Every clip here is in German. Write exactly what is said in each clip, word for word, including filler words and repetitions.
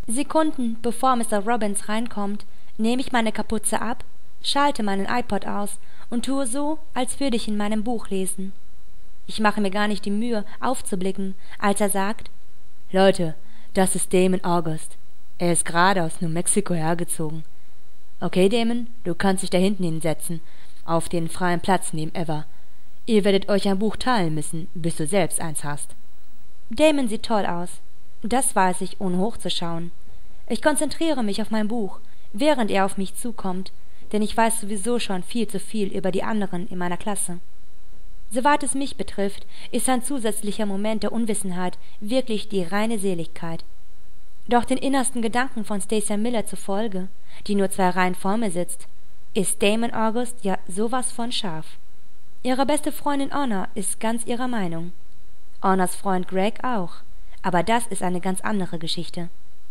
Sekunden bevor Mister Robbins reinkommt, nehme ich meine Kapuze ab, schalte meinen iPod aus und tue so, als würde ich in meinem Buch lesen. Ich mache mir gar nicht die Mühe, aufzublicken, als er sagt: »Leute, das ist Damon August. Er ist gerade aus New Mexico hergezogen. Okay, Damon, du kannst dich da hinten hinsetzen, auf den freien Platz neben Eva. Ihr werdet euch ein Buch teilen müssen, bis du selbst eins hast.« Damon sieht toll aus. Das weiß ich, ohne hochzuschauen. Ich konzentriere mich auf mein Buch, während er auf mich zukommt, denn ich weiß sowieso schon viel zu viel über die anderen in meiner Klasse. Soweit es mich betrifft, ist ein zusätzlicher Moment der Unwissenheit wirklich die reine Seligkeit. Doch den innersten Gedanken von Stacia Miller zufolge, die nur zwei Reihen vor mir sitzt, ist Damon August ja sowas von scharf. Ihre beste Freundin Honor ist ganz ihrer Meinung. Honors Freund Greg auch, aber das ist eine ganz andere Geschichte.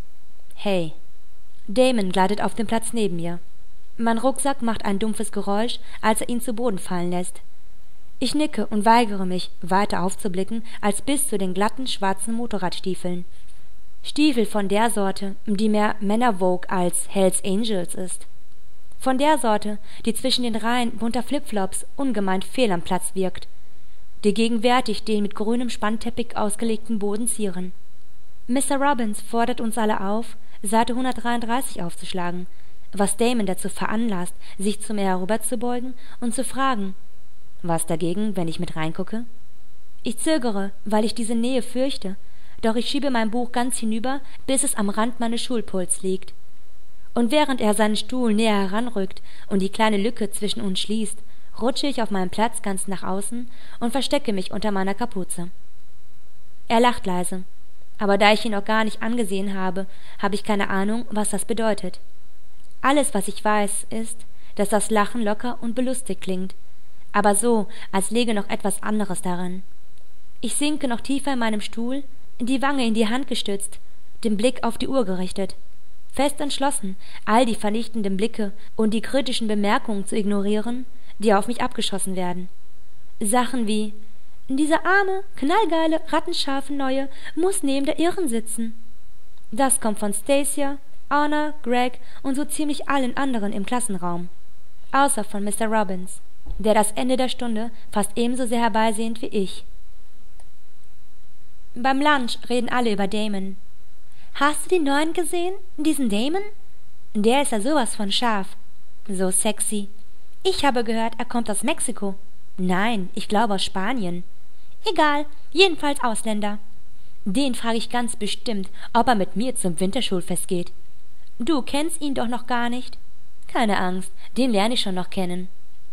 Hey. Damon gleitet auf den Platz neben mir. Mein Rucksack macht ein dumpfes Geräusch, als er ihn zu Boden fallen lässt. Ich nicke und weigere mich, weiter aufzublicken als bis zu den glatten, schwarzen Motorradstiefeln. Stiefel von der Sorte, die mehr Männervogue als Hells Angels ist. Von der Sorte, die zwischen den Reihen bunter Flipflops ungemein fehl am Platz wirkt, die gegenwärtig den mit grünem Spannteppich ausgelegten Boden zieren. Mister Robbins fordert uns alle auf, Seite hundertdreiunddreißig aufzuschlagen, was Damon dazu veranlasst, sich zu mir herüberzubeugen und zu fragen: Was dagegen, wenn ich mit reingucke? Ich zögere, weil ich diese Nähe fürchte, doch ich schiebe mein Buch ganz hinüber, bis es am Rand meines Schulpults liegt. Und während er seinen Stuhl näher heranrückt und die kleine Lücke zwischen uns schließt, rutsche ich auf meinem Platz ganz nach außen und verstecke mich unter meiner Kapuze. Er lacht leise, aber da ich ihn auch gar nicht angesehen habe, habe ich keine Ahnung, was das bedeutet. Alles, was ich weiß, ist, dass das Lachen locker und belustigt klingt, aber so, als läge noch etwas anderes darin. Ich sinke noch tiefer in meinem Stuhl, die Wange in die Hand gestützt, den Blick auf die Uhr gerichtet, fest entschlossen, all die vernichtenden Blicke und die kritischen Bemerkungen zu ignorieren, die auf mich abgeschossen werden. Sachen wie: Dieser arme, knallgeile, rattenscharfe Neue muss neben der Irren sitzen. Das kommt von Stacia, Honor, Greg und so ziemlich allen anderen im Klassenraum. Außer von Mister Robbins, der das Ende der Stunde fast ebenso sehr herbeisehnt wie ich. Beim Lunch reden alle über Damon. »Hast du den Neuen gesehen? Diesen Damon? Der ist ja sowas von scharf. So sexy. Ich habe gehört, er kommt aus Mexiko. Nein, ich glaube aus Spanien. Egal, jedenfalls Ausländer. Den frage ich ganz bestimmt, ob er mit mir zum Winterschulfest geht. Du kennst ihn doch noch gar nicht? Keine Angst, den lerne ich schon noch kennen.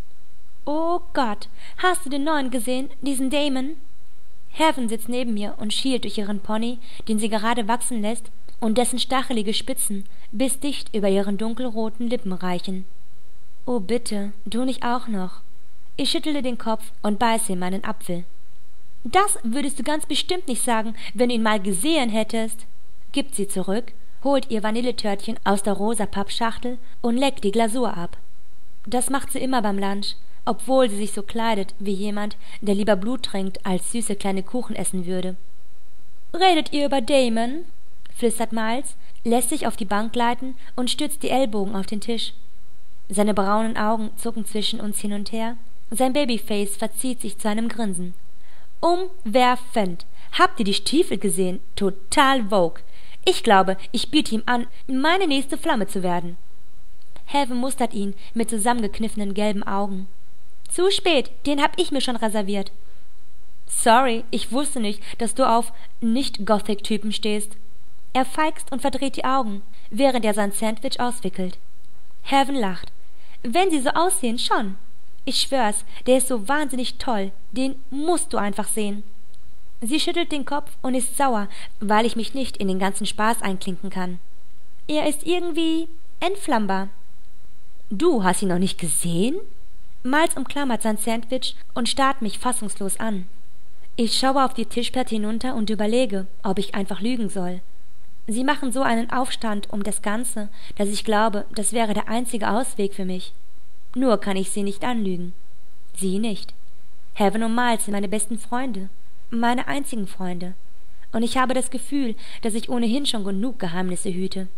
Oh Gott, hast du den Neuen gesehen, diesen Damon? Heaven sitzt neben mir und schielt durch ihren Pony, den sie gerade wachsen lässt und dessen stachelige Spitzen bis dicht über ihren dunkelroten Lippen reichen. Oh bitte, du nicht auch noch. Ich schüttelte den Kopf und beiße in meinen Apfel. Das würdest du ganz bestimmt nicht sagen, wenn du ihn mal gesehen hättest, gibt sie zurück, holt ihr Vanilletörtchen aus der rosa Pappschachtel und leckt die Glasur ab. Das macht sie immer beim Lunch, obwohl sie sich so kleidet wie jemand, der lieber Blut trinkt, als süße kleine Kuchen essen würde. »Redet ihr über Damon?« flüstert Miles, lässt sich auf die Bank gleiten und stützt die Ellbogen auf den Tisch. Seine braunen Augen zucken zwischen uns hin und her, sein Babyface verzieht sich zu einem Grinsen. »Umwerfend! Habt ihr die Stiefel gesehen? Total Vogue! Ich glaube, ich biete ihm an, meine nächste Flamme zu werden.« Heaven mustert ihn mit zusammengekniffenen gelben Augen. »Zu spät, den hab ich mir schon reserviert.« »Sorry, ich wusste nicht, dass du auf Nicht-Gothic-Typen stehst.« Er feixt und verdreht die Augen, während er sein Sandwich auswickelt. Heaven lacht. »Wenn sie so aussehen, schon. Ich schwör's, der ist so wahnsinnig toll, den musst du einfach sehen.« Sie schüttelt den Kopf und ist sauer, weil ich mich nicht in den ganzen Spaß einklinken kann. Er ist irgendwie entflammbar. »Du hast ihn noch nicht gesehen?« Miles umklammert sein Sandwich und starrt mich fassungslos an. Ich schaue auf die Tischplatte hinunter und überlege, ob ich einfach lügen soll. Sie machen so einen Aufstand um das Ganze, dass ich glaube, das wäre der einzige Ausweg für mich. Nur kann ich sie nicht anlügen. Sie nicht. Heaven und Miles sind meine besten Freunde, meine einzigen Freunde. und ich habe das Gefühl, dass ich ohnehin schon genug Geheimnisse hüte.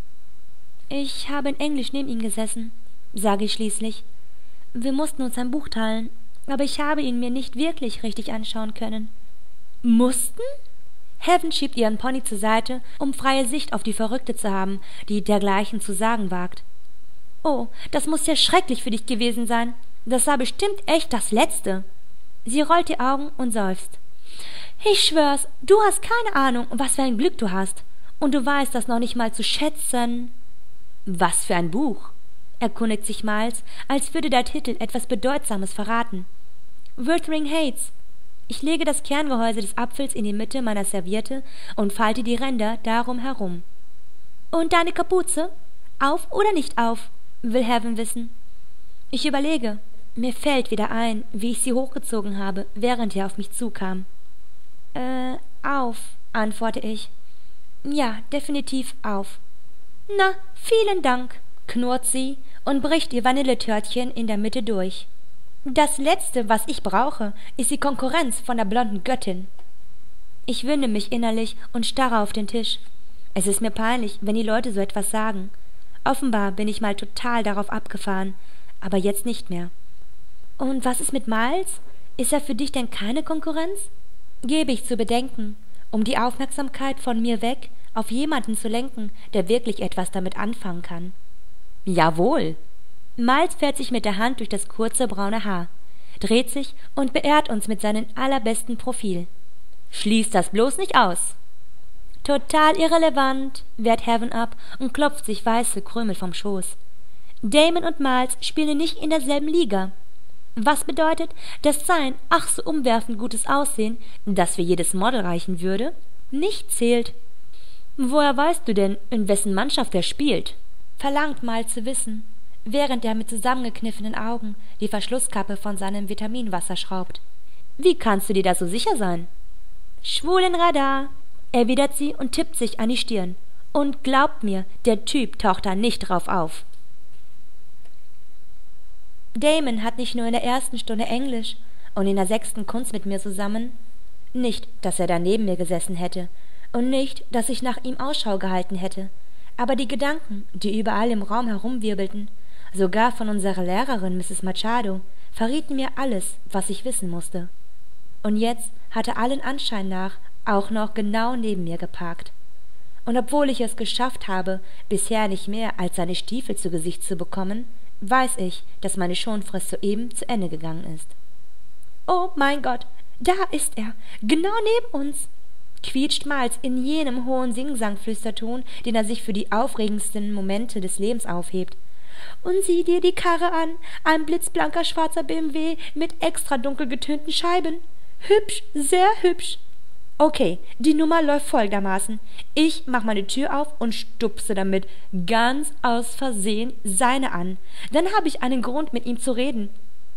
»Ich habe in Englisch neben ihm gesessen«, sage ich schließlich. »Wir mussten uns ein Buch teilen, aber ich habe ihn mir nicht wirklich richtig anschauen können.« »Mussten?« Heaven schiebt ihren Pony zur Seite, um freie Sicht auf die Verrückte zu haben, die dergleichen zu sagen wagt. »Oh, das muss ja schrecklich für dich gewesen sein. Das war bestimmt echt das Letzte.« Sie rollt die Augen und seufzt. »Ich schwör's, du hast keine Ahnung, was für ein Glück du hast. Und du weißt das noch nicht mal zu schätzen.« »Was für ein Buch?« erkundigt sich Miles, als würde der Titel etwas Bedeutsames verraten. »Wuthering Heights.« Ich lege das Kerngehäuse des Apfels in die Mitte meiner Serviette und falte die Ränder darum herum. »Und deine Kapuze? Auf oder nicht auf?« will Heaven wissen. Ich überlege. Mir fällt wieder ein, wie ich sie hochgezogen habe, während er auf mich zukam. »Äh, auf«, antworte ich. »Ja, definitiv auf.« »Na, vielen Dank«, knurrt sie und bricht ihr Vanilletörtchen in der Mitte durch. »Das Letzte, was ich brauche, ist die Konkurrenz von der blonden Göttin.« Ich winde mich innerlich und starre auf den Tisch. Es ist mir peinlich, wenn die Leute so etwas sagen. Offenbar bin ich mal total darauf abgefahren, aber jetzt nicht mehr. »Und was ist mit Miles? Ist er für dich denn keine Konkurrenz?« Gebe ich zu bedenken, um die Aufmerksamkeit von mir weg auf jemanden zu lenken, der wirklich etwas damit anfangen kann. »Jawohl!« Miles fährt sich mit der Hand durch das kurze braune Haar, dreht sich und beehrt uns mit seinem allerbesten Profil. »Schließ das bloß nicht aus!« »Total irrelevant«, wehrt Heaven ab und klopft sich weiße Krümel vom Schoß. »Damon und Miles spielen nicht in derselben Liga. Was bedeutet, dass sein ach so umwerfend gutes Aussehen, das für jedes Model reichen würde, nicht zählt.« »Woher weißt du denn, in wessen Mannschaft er spielt?« verlangt Miles zu wissen, während er mit zusammengekniffenen Augen die Verschlusskappe von seinem Vitaminwasser schraubt. »Wie kannst du dir da so sicher sein?« »Schwulenradar«, erwidert sie und tippt sich an die Stirn. »Und glaubt mir, der Typ taucht da nicht drauf auf.« Damon hat nicht nur in der ersten Stunde Englisch und in der sechsten Kunst mit mir zusammen, nicht, dass er da neben mir gesessen hätte, und nicht, dass ich nach ihm Ausschau gehalten hätte, aber die Gedanken, die überall im Raum herumwirbelten, sogar von unserer Lehrerin Misses Machado, verrieten mir alles, was ich wissen musste. Und jetzt hat er allen Anschein nach auch noch genau neben mir geparkt. Und obwohl ich es geschafft habe, bisher nicht mehr als seine Stiefel zu Gesicht zu bekommen, weiß ich, dass meine Schonfrist soeben zu Ende gegangen ist. »Oh mein Gott, da ist er, genau neben uns«, quietscht Miles in jenem hohen Singsang-Flüsterton, den er sich für die aufregendsten Momente des Lebens aufhebt. »Und sieh dir die Karre an, ein blitzblanker schwarzer B M W mit extra dunkel getönten Scheiben. Hübsch, sehr hübsch. Okay, die Nummer läuft folgendermaßen. Ich mach meine Tür auf und stupse damit ganz aus Versehen seine an. Dann habe ich einen Grund, mit ihm zu reden.«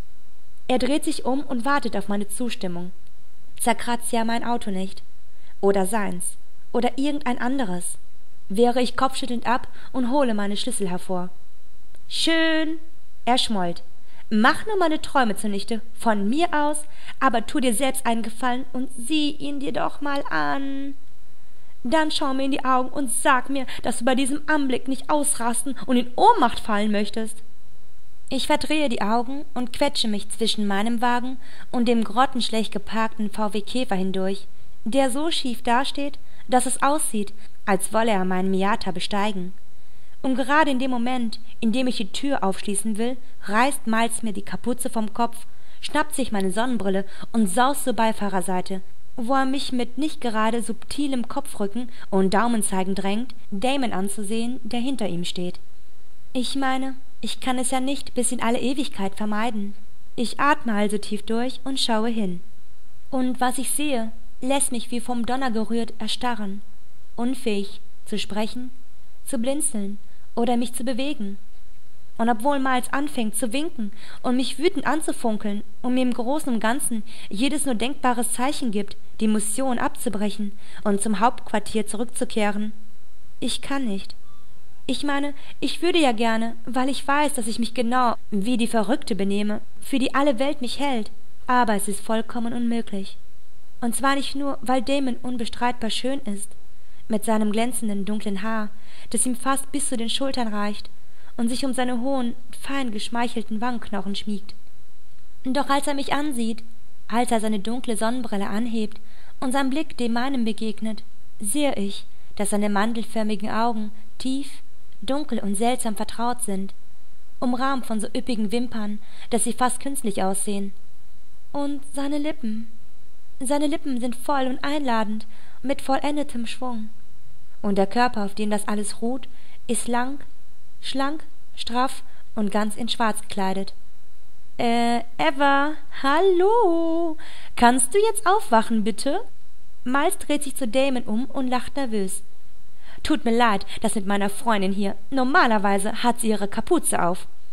Er dreht sich um und wartet auf meine Zustimmung. Zerkratzt ja mein Auto nicht. Oder seins. Oder irgendein anderes. Wehre ich kopfschüttelnd ab und hole meine Schlüssel hervor. »Schön«, er schmollt. »Mach nur meine Träume zunichte, von mir aus, aber tu dir selbst einen Gefallen und sieh ihn dir doch mal an. Dann schau mir in die Augen und sag mir, dass du bei diesem Anblick nicht ausrasten und in Ohnmacht fallen möchtest.« Ich verdrehe die Augen und quetsche mich zwischen meinem Wagen und dem grottenschlecht geparkten V W Käfer hindurch, der so schief dasteht, dass es aussieht, als wolle er meinen Miata besteigen. Und gerade in dem Moment, in dem ich die Tür aufschließen will, reißt Miles mir die Kapuze vom Kopf, schnappt sich meine Sonnenbrille und saust zur Beifahrerseite, wo er mich mit nicht gerade subtilem Kopfrücken und Daumenzeigen drängt, Damon anzusehen, der hinter ihm steht. Ich meine, ich kann es ja nicht bis in alle Ewigkeit vermeiden. Ich atme also tief durch und schaue hin. Und was ich sehe, lässt mich wie vom Donner gerührt erstarren, unfähig zu sprechen, zu blinzeln oder mich zu bewegen. Und obwohl Miles anfängt zu winken und mich wütend anzufunkeln und mir im Großen und Ganzen jedes nur denkbares Zeichen gibt, die Mission abzubrechen und zum Hauptquartier zurückzukehren, ich kann nicht. Ich meine, ich würde ja gerne, weil ich weiß, dass ich mich genau wie die Verrückte benehme, für die alle Welt mich hält, aber es ist vollkommen unmöglich. Und zwar nicht nur, weil Damon unbestreitbar schön ist, mit seinem glänzenden dunklen Haar, das ihm fast bis zu den Schultern reicht und sich um seine hohen, fein geschmeichelten Wangenknochen schmiegt. Doch als er mich ansieht, als er seine dunkle Sonnenbrille anhebt und sein Blick dem meinem begegnet, sehe ich, dass seine mandelförmigen Augen tief, dunkel und seltsam vertraut sind, umrahmt von so üppigen Wimpern, dass sie fast künstlich aussehen. Und seine Lippen, seine Lippen sind voll und einladend, mit vollendetem Schwung. Und der Körper, auf dem das alles ruht, ist lang, schlank, straff und ganz in Schwarz gekleidet. Äh, Eva, hallo, kannst du jetzt aufwachen, bitte? Miles dreht sich zu Damon um und lacht nervös. Tut mir leid, das mit meiner Freundin hier. Normalerweise hat sie ihre Kapuze auf.